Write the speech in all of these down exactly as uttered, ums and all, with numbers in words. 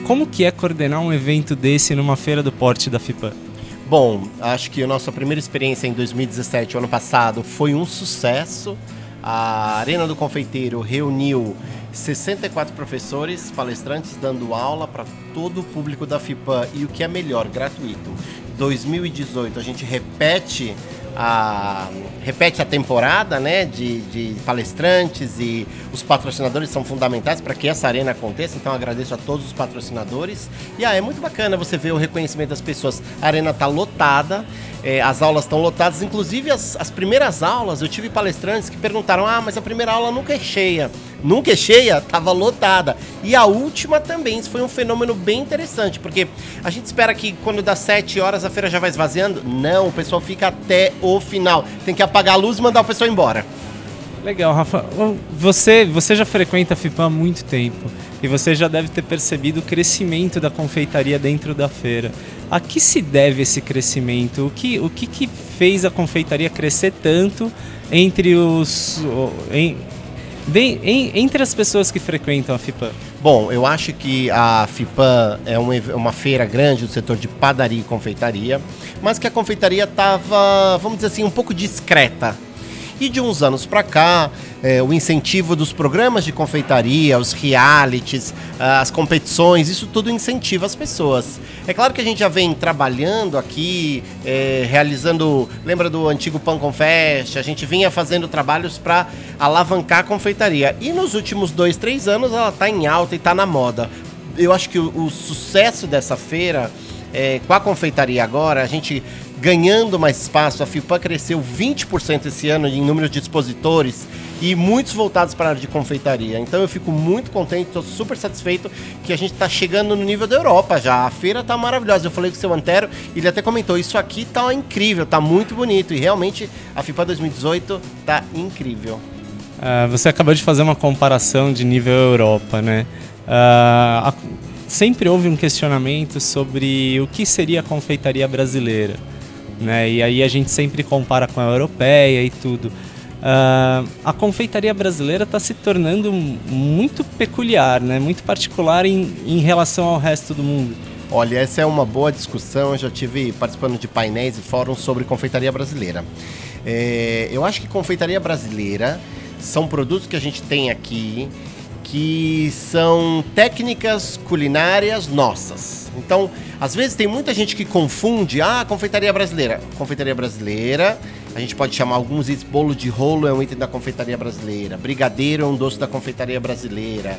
como que é coordenar um evento desse numa feira do porte da FIPAM? Bom, acho que a nossa primeira experiência em dois mil e dezessete, o ano passado, foi um sucesso. A Arena do Confeiteiro reuniu sessenta e quatro professores, palestrantes, dando aula para todo o público da FIPAM e o que é melhor, gratuito. dois mil e dezoito a gente repete a, repete a temporada, né, de, de palestrantes, e os patrocinadores são fundamentais para que essa arena aconteça, então agradeço a todos os patrocinadores. E ah, é muito bacana você ver o reconhecimento das pessoas. A arena está lotada, é, as aulas estão lotadas, inclusive as, as primeiras aulas, eu tive palestrantes que perguntaram, ah, mas a primeira aula nunca é cheia. Nunca é cheia, estava lotada. E a última também, isso foi um fenômeno bem interessante, porque a gente espera que quando dá sete horas a feira já vai esvaziando. Não, o pessoal fica até o final. Tem que apagar a luz e mandar o pessoal embora. Legal, Rafa. Você, você já frequenta a FIPAM há muito tempo e você já deve ter percebido o crescimento da confeitaria dentro da feira. A que se deve esse crescimento? O que, o que, que fez a confeitaria crescer tanto entre os... Em, Bem, em, entre as pessoas que frequentam a FIPAM? Bom, eu acho que a FIPAM é uma, uma feira grande do setor de padaria e confeitaria, mas que a confeitaria estava, vamos dizer assim, um pouco discreta. E de uns anos para cá, é, o incentivo dos programas de confeitaria, os realities, as competições, isso tudo incentiva as pessoas. É claro que a gente já vem trabalhando aqui, é, realizando, lembra do antigo Pão Confest? A gente vinha fazendo trabalhos para alavancar a confeitaria. E nos últimos dois, três anos ela está em alta e está na moda. Eu acho que o, o sucesso dessa feira, é, com a confeitaria agora, a gente... ganhando mais espaço, a FIPAM cresceu vinte por cento esse ano em número de expositores e muitos voltados para a área de confeitaria. Então eu fico muito contente, estou super satisfeito que a gente está chegando no nível da Europa já. A feira está maravilhosa. Eu falei com o seu Antero, ele até comentou, isso aqui está incrível, está muito bonito. E realmente a FIPAM dois mil e dezoito está incrível. Uh, você acabou de fazer uma comparação de nível Europa, né? Uh, a... Sempre houve um questionamento sobre o que seria a confeitaria brasileira, né? E aí a gente sempre compara com a europeia e tudo. Uh, a confeitaria brasileira está se tornando muito peculiar, né? Muito particular em, em relação ao resto do mundo. Olha, essa é uma boa discussão. Eu já estive participando de painéis e fóruns sobre confeitaria brasileira. É, eu acho que confeitaria brasileira são produtos que a gente tem aqui que são técnicas culinárias nossas. Então, às vezes tem muita gente que confunde, ah, confeitaria brasileira. Confeitaria brasileira, a gente pode chamar alguns itens, bolo de rolo é um item da confeitaria brasileira, brigadeiro é um doce da confeitaria brasileira,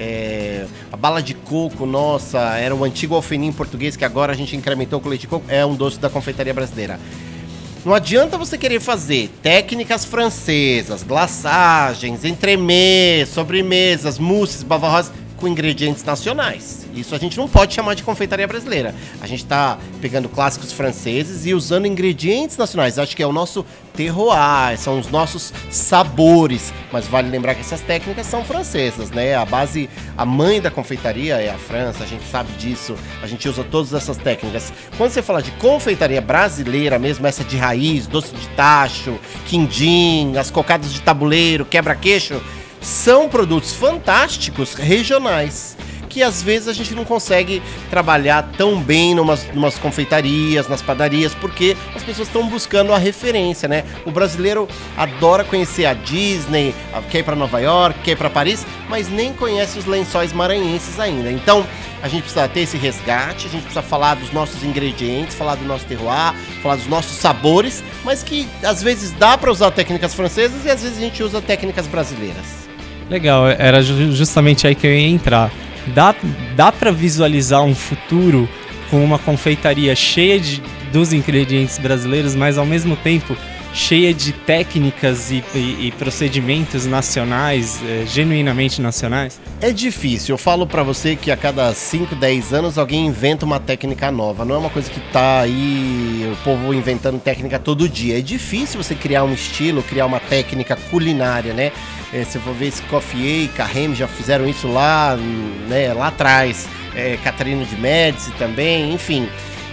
é, a bala de coco, nossa, era o antigo alfenim português que agora a gente incrementou com leite de coco, é um doce da confeitaria brasileira. Não adianta você querer fazer técnicas francesas, glaçagens, entremês, sobremesas, mousses, bavarrosas com ingredientes nacionais. Isso a gente não pode chamar de confeitaria brasileira. A gente está pegando clássicos franceses e usando ingredientes nacionais. Acho que é o nosso terroir, são os nossos sabores. Mas vale lembrar que essas técnicas são francesas, né? A base, a mãe da confeitaria é a França, a gente sabe disso. A gente usa todas essas técnicas. Quando você fala de confeitaria brasileira mesmo, essa de raiz, doce de tacho, quindim, as cocadas de tabuleiro, quebra-queixo, são produtos fantásticos regionais, que às vezes a gente não consegue trabalhar tão bem numas, numas confeitarias, nas padarias, porque as pessoas estão buscando a referência, né? O brasileiro adora conhecer a Disney, quer ir para Nova York, quer ir para Paris, mas nem conhece os lençóis maranhenses ainda. Então, a gente precisa ter esse resgate, a gente precisa falar dos nossos ingredientes, falar do nosso terroir, falar dos nossos sabores, mas que às vezes dá para usar técnicas francesas e às vezes a gente usa técnicas brasileiras. Legal, era justamente aí que eu ia entrar. Dá, dá para visualizar um futuro com uma confeitaria cheia de, dos ingredientes brasileiros, mas ao mesmo tempo cheia de técnicas e, e, e procedimentos nacionais, é, genuinamente nacionais? É difícil. Eu falo pra você que a cada cinco, dez anos alguém inventa uma técnica nova. Não é uma coisa que tá aí o povo inventando técnica todo dia. É difícil você criar um estilo, criar uma técnica culinária, né? É, se eu for ver Escoffier e Carême já fizeram isso lá, né, lá atrás. É, Catarina de Médici também, enfim.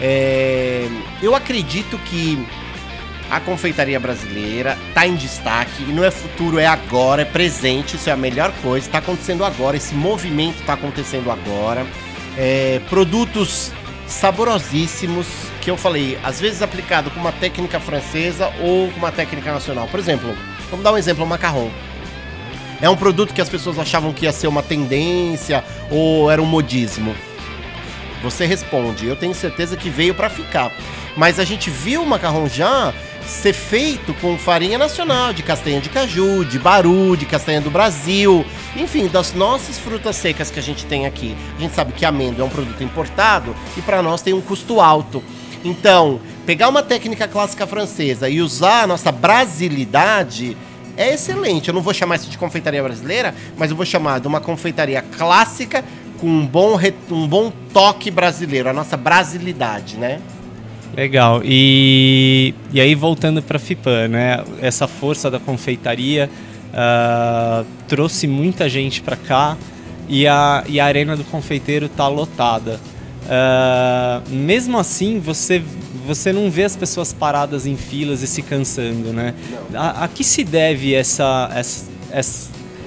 É, eu acredito que a confeitaria brasileira está em destaque e não é futuro, é agora, é presente, isso é a melhor coisa, está acontecendo agora, esse movimento está acontecendo agora. é, produtos saborosíssimos, que eu falei, às vezes aplicado com uma técnica francesa ou com uma técnica nacional. Por exemplo, vamos dar um exemplo, o macarrão. É um produto que as pessoas achavam que ia ser uma tendência ou era um modismo. Você responde, eu tenho certeza que veio para ficar. Mas a gente viu o macarrão já ser feito com farinha nacional, de castanha de caju, de baru, de castanha do Brasil, enfim, das nossas frutas secas que a gente tem aqui. A gente sabe que amêndoa é um produto importado e para nós tem um custo alto. Então, pegar uma técnica clássica francesa e usar a nossa brasilidade é excelente. Eu não vou chamar isso de confeitaria brasileira, mas eu vou chamar de uma confeitaria clássica com um bom, um bom toque brasileiro, a nossa brasilidade, né? Legal. E, e aí, voltando para a FIPAM, né? Essa força da confeitaria uh, trouxe muita gente para cá e a, e a Arena do Confeiteiro está lotada. Uh, mesmo assim, você, você não vê as pessoas paradas em filas e se cansando, né? A, a que se deve essa, essa,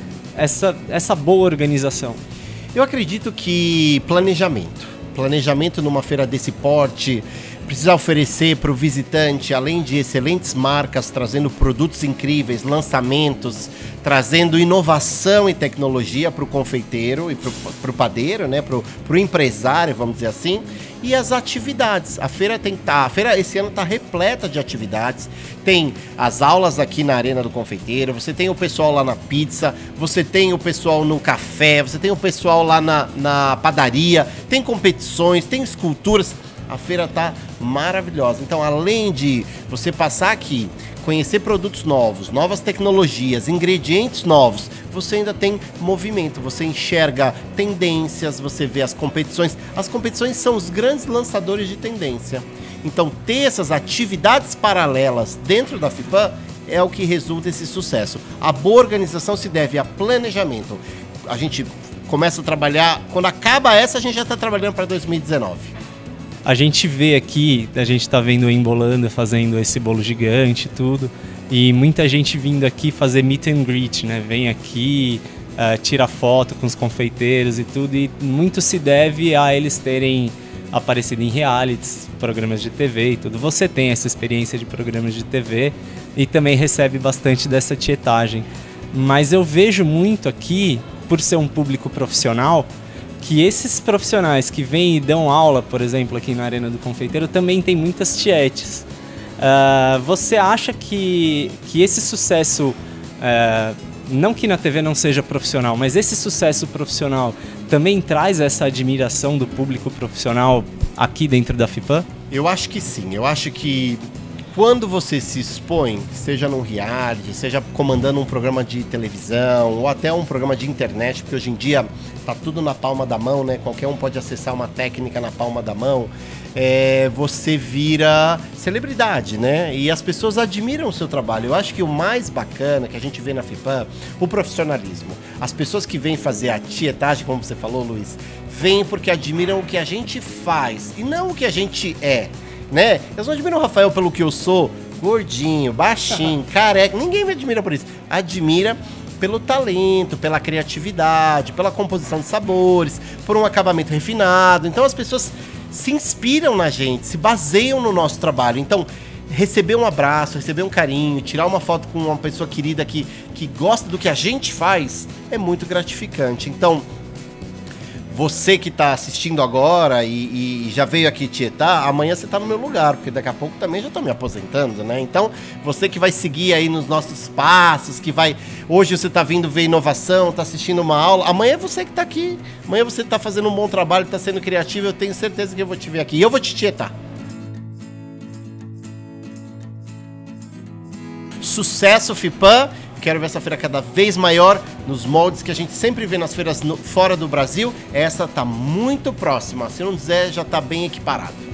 essa, essa boa organização? Eu acredito que planejamento. Planejamento numa feira desse porte precisa oferecer para o visitante, além de excelentes marcas, trazendo produtos incríveis, lançamentos, trazendo inovação e tecnologia para o confeiteiro e para o padeiro, né? Para o empresário, vamos dizer assim, e as atividades. A feira tem tá, a feira esse ano está repleta de atividades. Tem as aulas aqui na Arena do Confeiteiro, você tem o pessoal lá na pizza, você tem o pessoal no café, você tem o pessoal lá na, na padaria, tem competições, tem esculturas. A feira tá maravilhosa. Então, além de você passar aqui, conhecer produtos novos, novas tecnologias, ingredientes novos, você ainda tem movimento, você enxerga tendências, você vê as competições. As competições são os grandes lançadores de tendência. Então, ter essas atividades paralelas dentro da FIPAM é o que resulta esse sucesso. A boa organização se deve a planejamento. A gente começa a trabalhar, quando acaba essa, a gente já está trabalhando para dois mil e dezenove. A gente vê aqui, a gente tá vendo o Embolando fazendo esse bolo gigante e tudo, e muita gente vindo aqui fazer meet and greet, né? Vem aqui, uh, tira foto com os confeiteiros e tudo, e muito se deve a eles terem aparecido em realities, programas de T V e tudo. Você tem essa experiência de programas de T V e também recebe bastante dessa tietagem. Mas eu vejo muito aqui, por ser um público profissional, que esses profissionais que vêm e dão aula, por exemplo, aqui na Arena do Confeiteiro, também tem muitas tietes. Uh, você acha que, que esse sucesso, uh, não que na T V não seja profissional, mas esse sucesso profissional também traz essa admiração do público profissional aqui dentro da FIPAM? Eu acho que sim. Eu acho que quando você se expõe, seja num reality, seja comandando um programa de televisão ou até um programa de internet, porque hoje em dia tá tudo na palma da mão, né? Qualquer um pode acessar uma técnica na palma da mão. É, você vira celebridade, né? E as pessoas admiram o seu trabalho. Eu acho que o mais bacana que a gente vê na FIPAM, o profissionalismo. As pessoas que vêm fazer a tietagem, como você falou, Luiz, vêm porque admiram o que a gente faz e não o que a gente é, né? Eles não admiram o Rafael pelo que eu sou, gordinho, baixinho, careca. Ninguém me admira por isso. Admira pelo talento, pela criatividade, pela composição de sabores, por um acabamento refinado. Então as pessoas se inspiram na gente, se baseiam no nosso trabalho. Então, receber um abraço, receber um carinho, tirar uma foto com uma pessoa querida que, que gosta do que a gente faz, é muito gratificante. Então, você que está assistindo agora e, e já veio aqui tietar, amanhã você está no meu lugar, porque daqui a pouco também já estou me aposentando, né? Então, você que vai seguir aí nos nossos passos, que vai... Hoje você está vindo ver inovação, está assistindo uma aula, amanhã é você que está aqui, amanhã você está fazendo um bom trabalho, está sendo criativo, eu tenho certeza que eu vou te ver aqui e eu vou te tietar. Sucesso, FIPAM! Quero ver essa feira cada vez maior, nos moldes que a gente sempre vê nas feiras no, fora do Brasil. Essa tá muito próxima, se não dizer, já tá bem equiparado.